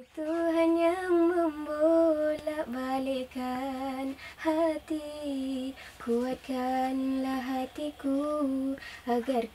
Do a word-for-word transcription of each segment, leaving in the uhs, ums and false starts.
Itu hanya membolak-balikkan hati. Kuatkanlah hatiku agar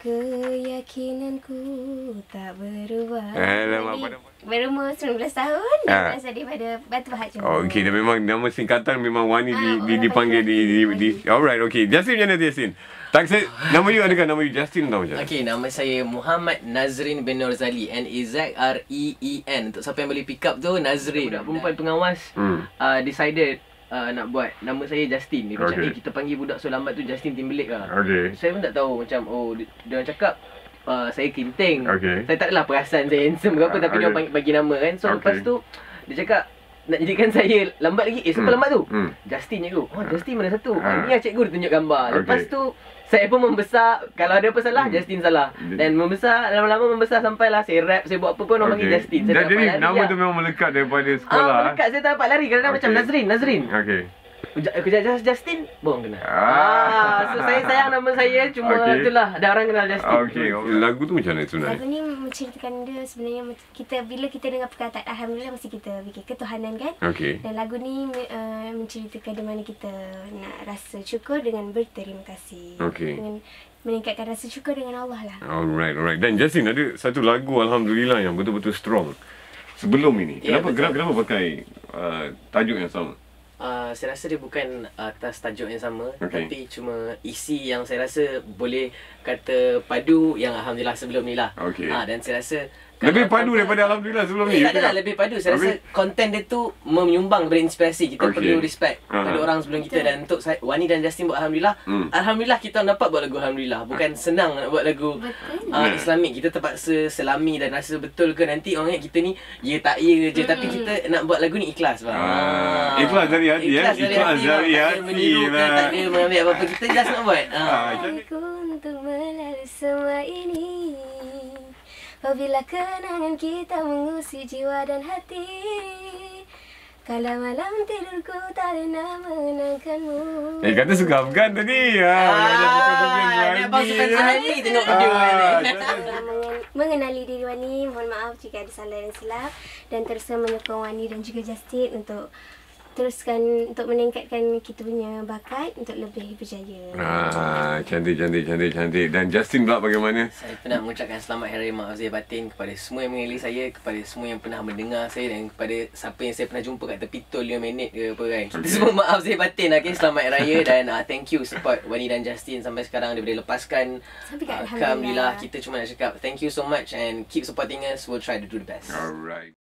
keyakinanku tak berubah. Alamak, Berumur sembilan belas tahun dan Ah. berasal daripada Batu Pahat Johor. Oh, okey. Dan memang nama singkatan memang Wani di, Ah, di, orang dipanggil di, di, panggil di, di alright, okey. Justin macam mana Justin? Tak saya, nama you adakah nama you Justin tau macam mana? Okey, nama saya Muhammad Nazrin bin Norzali. N A Z R E E N. Untuk siapa yang boleh pick up tu, Nazrin. Budak perempuan pengawas Hmm. uh, decided uh, nak buat nama saya Justin. Dia macam, Okay. eh kita panggil budak so lambat tu Justin Timberlake lah. Okey. Saya pun tak tahu macam, oh dia, dia orang cakap uh, saya kinting. Okey. Saya tak adalah perasan saya handsome ke apa, Ah, tapi dia okay. orang bagi nama kan. So Okay. lepas tu dia cakap nak jadikan saya lambat lagi. Eh siapa Hmm. lambat tu? Hmm. Justin cikgu. Oh Justin mana satu? Ah. Ah. Ni lah cikgu dia tunjuk gambar. Lepas Okay. tu saya pun membesar. Kalau ada apa salah, Hmm. Justin salah. Dan membesar, lama-lama membesar sampailah saya rap, saya buat apa pun orang panggil Okey. Justin. Saya Dan tak jadi dapat lari nama lah. tu memang melekat daripada Ah, sekolah. melekat saya tak dapat lari. Kadang-kadang Okey. macam Nazrin, Nazrin. Okey. Kejap, kejap just Justin, bohong kenal. Ah. Ah, so saya sayang nama saya, cuma Okey. itulah ada orang kenal Justin. Okey. Lagu tu macam mana sebenarnya? Lagu ni menceritakan dia sebenarnya kita bila kita dengar perkataan Alhamdulillah mesti kita fikir ketuhanan kan. Okey. Dan lagu ni uh, menceritakan di mana kita nak rasa syukur dengan berterima kasih. Okey. Dengan meningkatkan rasa syukur dengan Allah lah. Alright, alright. Dan Justin ada satu lagu Alhamdulillah yang betul-betul strong. Sebelum ini, Ya, kenapa betul. kenapa, kenapa pakai uh, tajuk yang sama? Uh, saya rasa dia bukan atas tajuk yang sama, Okey. tapi cuma isi yang saya rasa boleh kata padu yang Alhamdulillah sebelum ni lah. Okey. Ah, dan saya rasa Lebih kalau padu konten- daripada Alhamdulillah sebelum ni. Eh, you tak adalah cakap? lebih padu. Saya rasa Habis? konten dia tu menyumbang kepada inspirasi. Kita Okey. perlu respect Ah. pada orang sebelum kita. Dan untuk saya, Wani dan Justin buat Alhamdulillah. Hmm. Alhamdulillah kita dapat buat lagu Alhamdulillah. Bukan senang nak buat lagu Betul. uh, Hmm. Islamik. Kita terpaksa selami dan rasa betul ke nanti orang ingat kita ni ya tak ya je. Tapi kita nak buat lagu ni ikhlas bang. Ah, ikhlas dari hati, eh? Ikhlas dari Ikhlas hati. dari bang. Tak ada hati, meniru ke, bang. tak ada mengambil apa-apa. Kita just nak buat. Ah. Ah, jadi- Aku untuk melalui semua ini. Apabila kenangan kita mengusik jiwa dan hati. Kalau malam tidurku tak pernah mengenangkanmu. Eh, kata suka Afgan tadi. Ah, macam suka Afgan Ah, Suhaimi. dia abang suka Suhaimi tengok video Ah, ni. Dalam mengen- mengenali diri Wani, mohon maaf jika ada salah dan silap. Dan teruskan menyokong Wani dan juga Justin untuk teruskan untuk meningkatkan kita punya bakat untuk lebih berjaya. Ah, cantik, cantik, cantik, cantik. Dan Justin pula bagaimana? Saya pernah mengucapkan selamat Hari Raya Maaf Zahir Batin kepada semua yang mengenali saya, kepada semua yang pernah mendengar saya dan kepada siapa yang saya pernah jumpa kat tepi tol lima minit ke apa kan. Kita semua maaf Zahir Batin. Okay, selamat Hari Raya dan uh, thank you support Wani dan Justin sampai sekarang daripada lepaskan. Sampai kat Uh, Alhamdulillah. Alhamdulillah, kita cuma nak cakap thank you so much and keep supporting us. We'll try to do the best. Alright.